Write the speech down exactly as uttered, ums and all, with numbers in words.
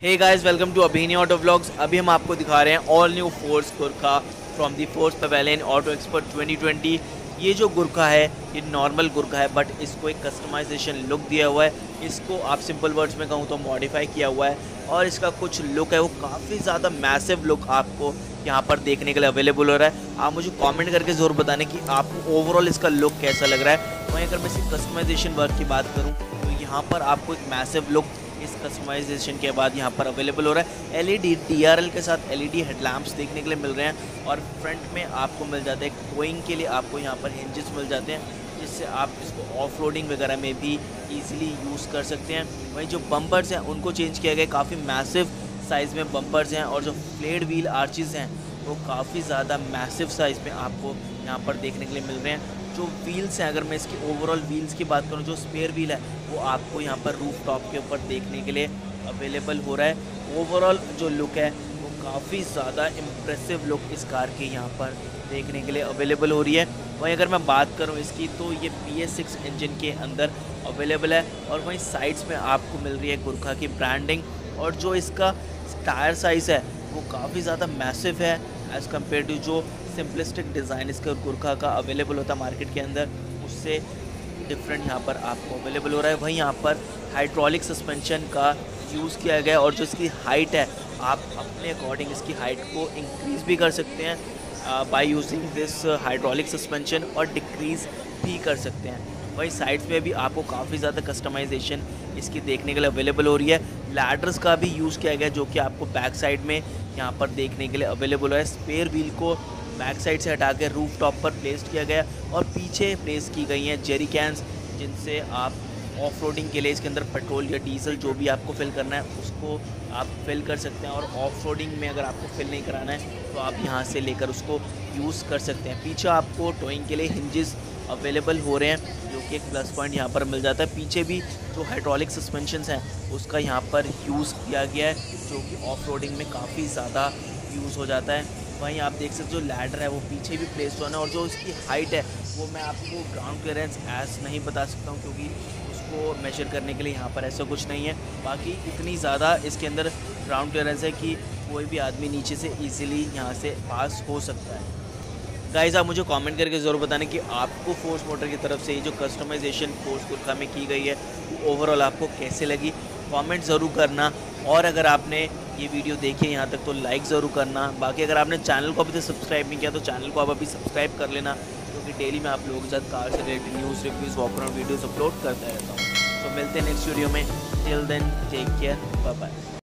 Hey guys, welcome to Abhini auto vlogs. अभी हम आपको दिखा रहे हैं all new Force Gurkha from the Force Pavilion auto expert twenty twenty. ये जो गुरखा है ये नॉर्मल गुरखा है, बट इसको एक कस्टमाइजेशन लुक दिया हुआ है। इसको आप सिंपल वर्ड्स में कहूँ तो मॉडिफाई किया हुआ है और इसका कुछ लुक है वो काफ़ी ज़्यादा मैसिव लुक आपको यहाँ पर देखने के लिए अवेलेबल हो रहा है। आप मुझे कमेंट करके ज़रूर बताने कि आपको ओवरऑल इसका लुक कैसा लग रहा है। वहीं अगर मैं इसकी कस्टमाइजेशन वर्क की बात करूँ तो यहाँ पर आपको एक मैसिव लुक इस कस्टमाइजेशन के बाद यहाँ पर अवेलेबल हो रहा है। एलईडी डीआरएल के साथ एलईडी हेडलैम्प्स देखने के लिए मिल रहे हैं और फ्रंट में आपको मिल जाता है टोइंग के लिए आपको यहाँ पर हिंजेस मिल जाते हैं, जिससे आप इसको ऑफ रोडिंग वगैरह में भी इजीली यूज़ कर सकते हैं। वहीं जो बम्पर्स हैं उनको चेंज किया गया, काफ़ी मैसिव साइज़ में बम्पर्स हैं और जो फ्लेड व्हील आर्चेस हैं वो काफ़ी ज़्यादा मैसिव साइज़ में आपको यहाँ पर देखने के लिए मिल रहे हैं। जो व्हील्स हैं, अगर मैं इसकी ओवरऑल व्हील्स की बात करूँ, जो स्पेयर व्हील है वो आपको यहाँ पर रूफ टॉप के ऊपर देखने के लिए अवेलेबल हो रहा है। ओवरऑल जो लुक है वो काफ़ी ज़्यादा इम्प्रेसिव लुक इस कार की यहाँ पर देखने के लिए अवेलेबल हो रही है। वहीं अगर मैं बात करूँ इसकी तो ये बी एस सिक्स इंजन के अंदर अवेलेबल है और वहीं साइड्स में आपको मिल रही है गुरखा की ब्रांडिंग। और जो इसका टायर साइज़ है वो काफ़ी ज़्यादा मैसिव है एज़ कम्पेयर टू जो सिंपलिस्टिक डिज़ाइन इसका गुरखा का अवेलेबल होता है मार्केट के अंदर, उससे डिफरेंट यहाँ पर आपको अवेलेबल हो रहा है। वहीं यहाँ पर हाइड्रोलिक सस्पेंशन का यूज़ किया गया है और जो इसकी हाइट है आप अपने अकॉर्डिंग इसकी हाइट को इंक्रीज़ भी कर सकते हैं by using this hydraulic suspension और डिक्रीज़ भी कर सकते हैं। वहीं साइड्स में भी आपको काफ़ी ज़्यादा कस्टमाइजेशन इसकी देखने के लिए अवेलेबल हो रही है। लैडर्स का भी यूज़ किया गया जो कि आपको बैक साइड में यहाँ पर देखने के लिए अवेलेबल है। स्पेयर व्हील को बैक साइड से हटा के रूफ टॉप पर प्लेस किया गया और पीछे प्लेस की गई हैं जेरी कैंस, जिनसे आप ऑफ रोडिंग के लिए इसके अंदर पेट्रोल या डीजल जो भी आपको फिल करना है उसको आप फिल कर सकते हैं। और ऑफ रोडिंग में अगर आपको फिल नहीं कराना है तो आप यहाँ से लेकर उसको यूज़ कर सकते हैं। पीछे आपको टोइंग के लिए हिंजेस अवेलेबल हो रहे हैं जो कि एक प्लस पॉइंट यहाँ पर मिल जाता है। पीछे भी जो हाइड्रोलिक सस्पेंशंस हैं उसका यहाँ पर यूज़ किया गया है जो कि ऑफ रोडिंग में काफ़ी ज़्यादा यूज़ हो जाता है। वहीं आप देख सकते हो जो लैडर है वो पीछे भी प्लेस होना है और जो इसकी हाइट है वो मैं आपको ग्राउंड क्लियरेंस एस नहीं बता सकता हूँ क्योंकि उसको मेजर करने के लिए यहाँ पर ऐसा कुछ नहीं है। बाकी इतनी ज़्यादा इसके अंदर ग्राउंड क्लियरेंस है कि कोई भी आदमी नीचे से ईजिली यहाँ से पास हो सकता है। गाइस, आप मुझे कमेंट करके ज़रूर बताने कि आपको फोर्स मोटर की तरफ से ये जो कस्टमाइजेशन फोर्स गुरखा में की गई है वो ओवरऑल आपको कैसे लगी, कमेंट ज़रूर करना। और अगर आपने ये वीडियो देखी है यहाँ तक तो लाइक ज़रूर करना। बाकी अगर आपने चैनल को अभी तक सब्सक्राइब नहीं किया तो चैनल को आप अभी सब्सक्राइब कर लेना, क्योंकि डेली मैं आप लोगों के साथ कार से related news, reviews, walk around videos upload करता रहता हूँ। तो मिलते हैं नेक्स्ट वीडियो में। Till then take care, bye bye.